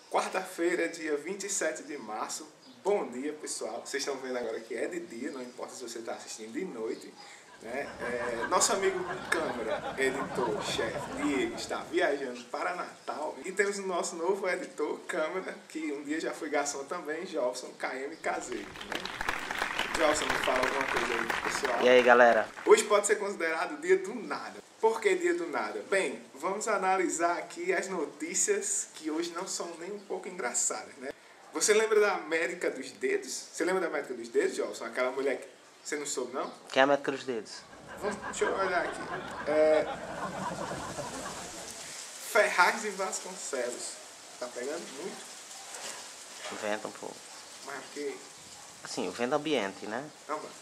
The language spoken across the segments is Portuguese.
Quarta-feira, dia 27 de março. Bom dia, pessoal. Vocês estão vendo agora que é de dia, não importa se você está assistindo de noite. Né? Nosso amigo câmera, editor, chefe, Diego, está viajando para Natal. E temos o nosso novo editor, câmera, que um dia já foi garçom também, Jobson KM Caseiro. Né? Jobson, me fala alguma coisa aí, pessoal. E aí, galera? Hoje pode ser considerado dia do nada. Por que dia do nada? Bem, vamos analisar aqui as notícias que hoje não são nem um pouco engraçadas, né? Você lembra da América dos Dedos? Você lembra da América dos Dedos, Jobson? Aquela mulher que você não soube, não? Quem é a América dos Dedos? Deixa eu olhar aqui. Ferraz e Vasconcelos. Tá pegando muito? Venta um pouco. Mas porque... Assim, o vento ambiente, né? Não, mano.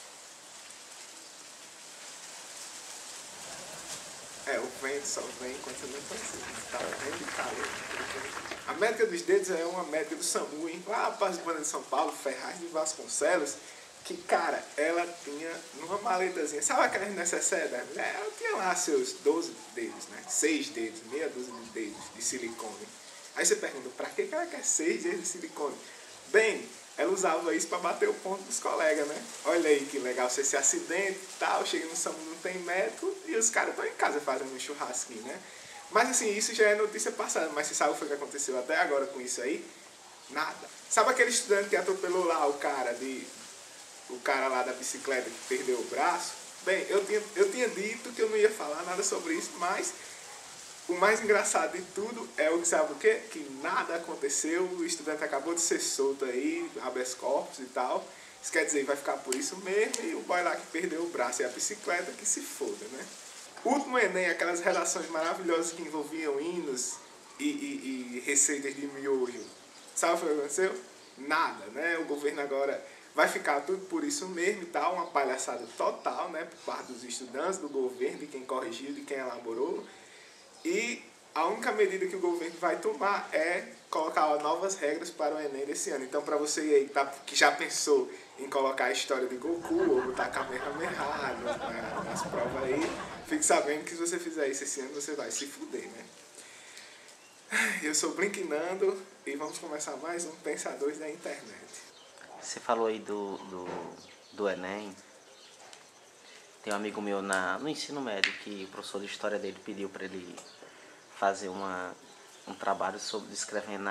O vento só vem quando você não precisa. Tá vendo de calor. A América dos Dedos é uma médica do SAMU, hein? Lá para as bandas de São Paulo, Ferraz de Vasconcelos, que, cara, ela tinha numa maletazinha, sabe aquelas necessaires da mulher? Ela tinha lá seus 12 dedos, né? 6 dedos, meia dúzia de dedos de silicone. Aí você pergunta, pra que ela quer 6 dedos de silicone? Bem, ela usava isso para bater o ponto dos colegas, né? Olha aí que legal, você se acidente e tal, chega no SAMU, não tem médico, e os caras estão em casa fazendo um churrasquinho, né? Mas assim, isso já é notícia passada, mas você sabe o que aconteceu até agora com isso aí? Nada. Sabe aquele estudante que atropelou lá o cara lá da bicicleta que perdeu o braço? Bem, eu tinha dito que eu não ia falar nada sobre isso, mas o mais engraçado de tudo é o que sabe o quê? Que nada aconteceu, o estudante acabou de ser solto aí, habeas corpus e tal. Isso quer dizer, vai ficar por isso mesmo, e o boy lá que perdeu o braço e a bicicleta que se foda, né? O último Enem, aquelas relações maravilhosas que envolviam hinos e receitas de miojo. Sabe o que aconteceu? Nada, né? O governo agora vai ficar tudo por isso mesmo e tal, uma palhaçada total, né? Por parte dos estudantes, do governo, de quem corrigiu, de quem elaborou. E a única medida que o governo vai tomar é colocar novas regras para o Enem desse ano. Então, para você aí que já pensou em colocar a história de Goku ou botar Kamehameha nas provas aí, fique sabendo que se você fizer isso esse ano, você vai se fuder, né? Eu sou Blinknando e vamos começar mais um Pensadores da Internet. Você falou aí do Enem. Tem um amigo meu no ensino médio que o professor de história dele pediu para ele fazer um trabalho sobre descrevendo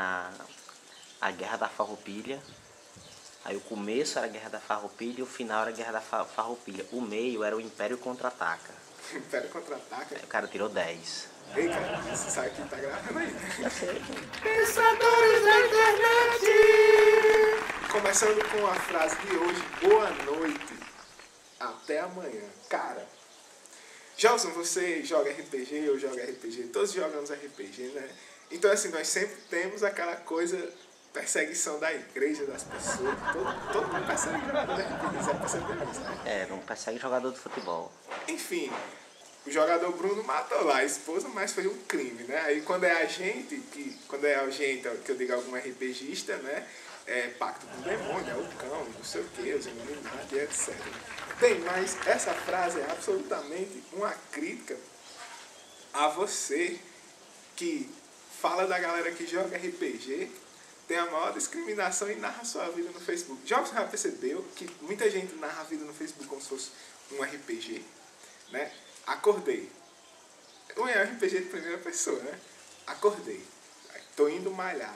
a Guerra da Farroupilha. Aí o começo era a Guerra da Farroupilha e o final era a Guerra da Farroupilha. O meio era o Império Contra-Ataca. Império Contra-Ataca? Aí o cara tirou 10. Ei, cara, você sabe que tá gravando aí, né? Pensadores da Internet! Começando com a frase de hoje, boa noite, até amanhã. Cara, Jobson, você joga RPG, eu jogo RPG, todos jogamos RPG, né? Então assim, nós sempre temos aquela coisa, perseguição da igreja, das pessoas, todo mundo persegue jogador de RPG, você percebeu isso, né? Não persegue jogador de futebol. Enfim, o jogador Bruno matou lá a esposa, mas foi um crime, né? Aí quando é a gente, que eu digo algum RPGista, né? É pacto com o demônio, é o cão, não sei o que, os Illuminati, etc. Bem, mas essa frase é absolutamente uma crítica a você que fala da galera que joga RPG, tem a maior discriminação e narra sua vida no Facebook. Já percebeu que muita gente narra a vida no Facebook como se fosse um RPG, né? Acordei. Um RPG de primeira pessoa, né? Acordei. Tô indo malhar.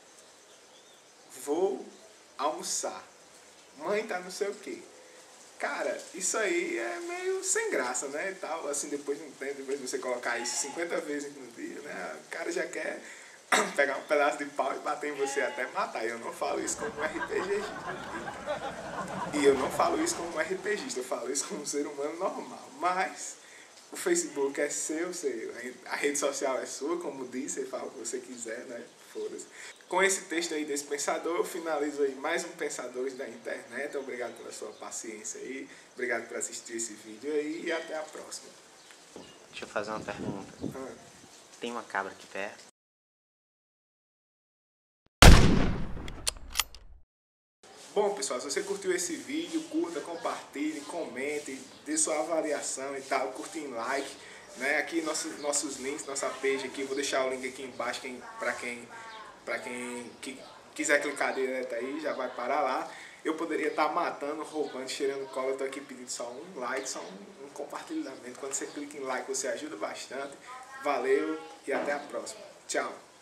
Vou almoçar. Mãe tá não sei o quê. Cara, isso aí é meio sem graça, né? E tal, assim, depois de um tempo, depois de você colocar isso 50 vezes no dia, né? O cara já quer pegar um pedaço de pau e bater em você até matar. Eu não falo isso como um RPGista. E eu não falo isso como um RPGista, eu falo isso como um ser humano normal. Mas o Facebook é seu, a rede social é sua, como disse, você fala o que você quiser, né? Foda-se. Com esse texto aí desse pensador, eu finalizo aí mais um Pensadores da Internet. Obrigado pela sua paciência aí, obrigado por assistir esse vídeo aí e até a próxima. Deixa eu fazer uma pergunta. Tem uma cabra aqui perto? Bom, pessoal, se você curtiu esse vídeo, curta, compartilhe, comente, dê sua avaliação e tal, curta em like, né? Aqui nossos links, nossa page aqui, vou deixar o link aqui embaixo para quem Pra quem quiser clicar direto aí, já vai parar lá. Eu poderia estar matando, roubando, cheirando cola. Eu tô aqui pedindo só um like, só um compartilhamento. Quando você clica em like, você ajuda bastante. Valeu e até a próxima. Tchau.